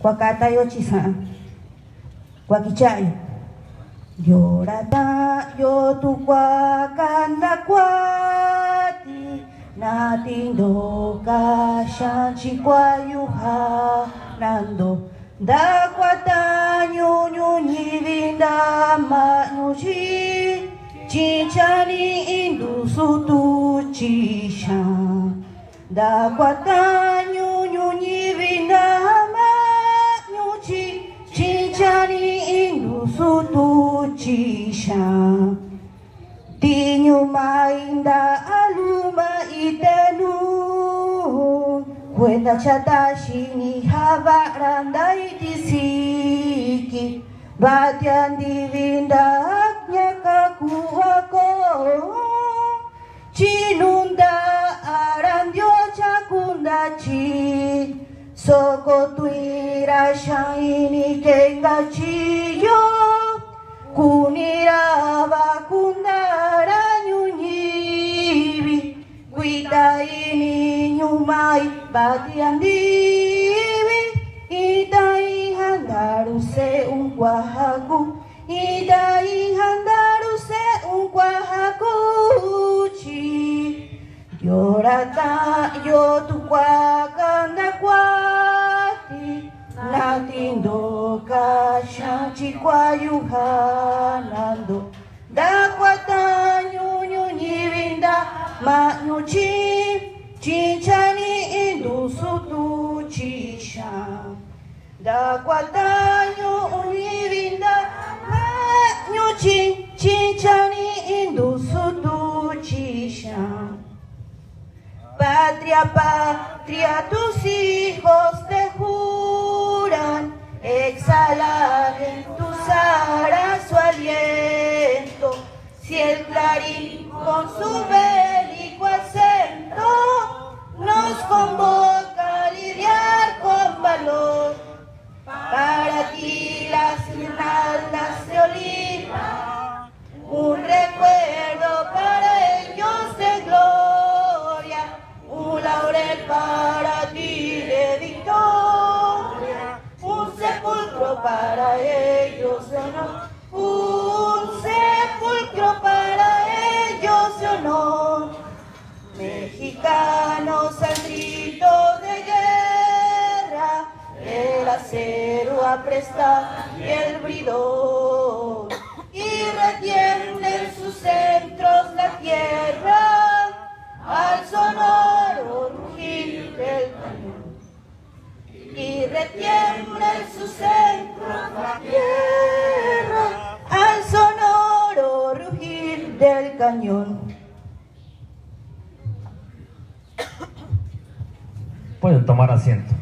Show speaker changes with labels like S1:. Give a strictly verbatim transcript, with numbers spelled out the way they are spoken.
S1: Cuacatayo chisa, cuaquichayo. Llorata yo tu cuacanda cuati, natindo kashanchi cuayuja nando. Da cuataño ñuñivinda mañuchi, chichani indusu tu chisha. Da cuataño ñuñivinda mañuchi, chichani indusu tu chisha. Tinyu mainda aluma itenu, Cuenta chatashi ni habaranda itisiki, Batian divinda nyakakuako, Chinunda arandio chakunda chi, Soko tuira shaini kenga chiyo, Kunira bakundara nyunyibi, Kuita ini nyumai batian divi, Idai handaru se un guajacu, Idai handaru se un guajacuchi. Llorata yo tu cuacanda cuati, Natindo kashanchi cuayujanando. Da cuataño ñuñivinda mañuchi, Chichani indusu tu chisha. Da cuataño ñuñivinda mañuchi, Chichani indusu tu chisha. Patria, patria, tus hijos te juran, exhalar en tus aras su aliento. Si el clarín con su bélico acento nos convoca a lidiar con valor, para ti las guirnaldas de oliva, un recuerdo para ellos de gloria, un laurel para ti de victoria, un sepulcro para ellos de honor, un sepulcro para ellos de honor. Mexicanos al grito de guerra, el acero apresta y el bridón, y retiende en sus centros la tierra al sonoro rugir del cañón, y retiembla en su centro la tierra al sonoro rugir del cañón.
S2: Pueden tomar asiento.